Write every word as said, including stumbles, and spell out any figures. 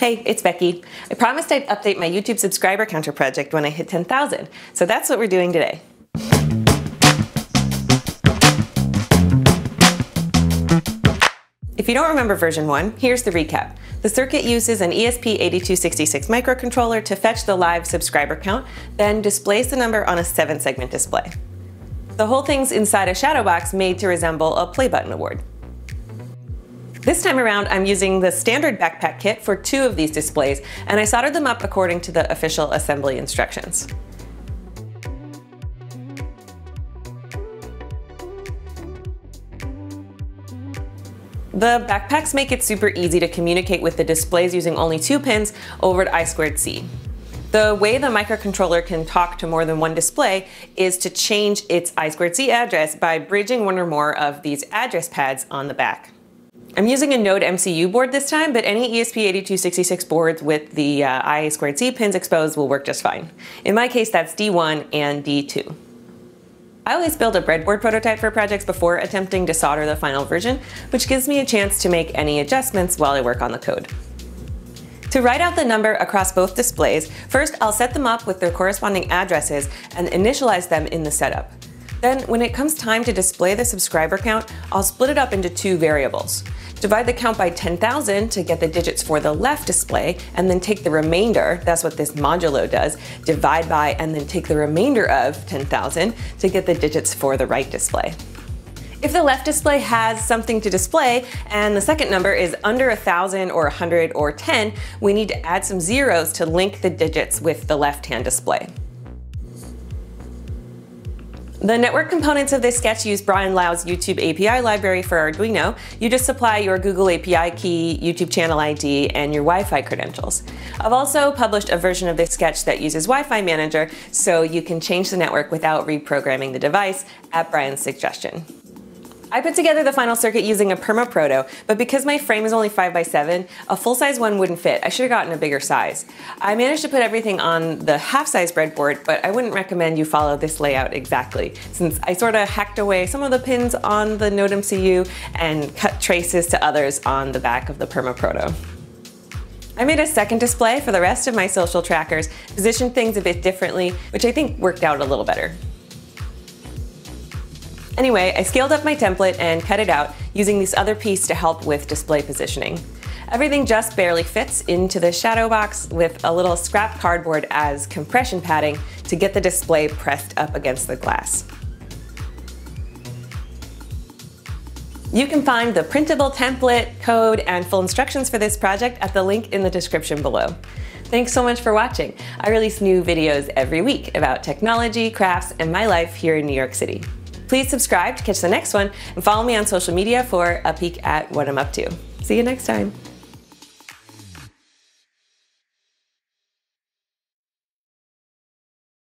Hey, it's Becky. I promised I'd update my YouTube subscriber counter project when I hit ten thousand, so that's what we're doing today. If you don't remember version one, here's the recap. The circuit uses an E S P eighty-two sixty-six microcontroller to fetch the live subscriber count, then displays the number on a seven segment display. The whole thing's inside a shadow box made to resemble a play button award. This time around, I'm using the standard backpack kit for two of these displays, and I soldered them up according to the official assembly instructions. The backpacks make it super easy to communicate with the displays using only two pins over I two C. The way the microcontroller can talk to more than one display is to change its I two C address by bridging one or more of these address pads on the back. I'm using a Node M C U board this time, but any E S P eighty-two sixty-six boards with the uh, I two C pins exposed will work just fine. In my case, that's D one and D two. I always build a breadboard prototype for projects before attempting to solder the final version, which gives me a chance to make any adjustments while I work on the code. To write out the number across both displays, first I'll set them up with their corresponding addresses and initialize them in the setup. Then, when it comes time to display the subscriber count, I'll split it up into two variables. Divide the count by ten thousand to get the digits for the left display, and then take the remainder, that's what this modulo does, divide by and then take the remainder of ten thousand to get the digits for the right display. If the left display has something to display and the second number is under one thousand or one hundred or ten, we need to add some zeros to link the digits with the left-hand display. The network components of this sketch use Brian Lau's YouTube A P I library for Arduino. You just supply your Google A P I key, YouTube channel I D, and your Wi-Fi credentials. I've also published a version of this sketch that uses Wi-Fi Manager, so you can change the network without reprogramming the device at Brian's suggestion. I put together the final circuit using a PermaProto, but because my frame is only five by seven, a full-size one wouldn't fit. I should have gotten a bigger size. I managed to put everything on the half-size breadboard, but I wouldn't recommend you follow this layout exactly, since I sort of hacked away some of the pins on the Node M C U and cut traces to others on the back of the PermaProto. I made a second display for the rest of my social trackers, positioned things a bit differently, which I think worked out a little better. Anyway, I scaled up my template and cut it out, using this other piece to help with display positioning. Everything just barely fits into the shadow box with a little scrap cardboard as compression padding to get the display pressed up against the glass. You can find the printable template, code, and full instructions for this project at the link in the description below. Thanks so much for watching. I release new videos every week about technology, crafts, and my life here in New York City. Please subscribe to catch the next one and follow me on social media for a peek at what I'm up to. See you next time.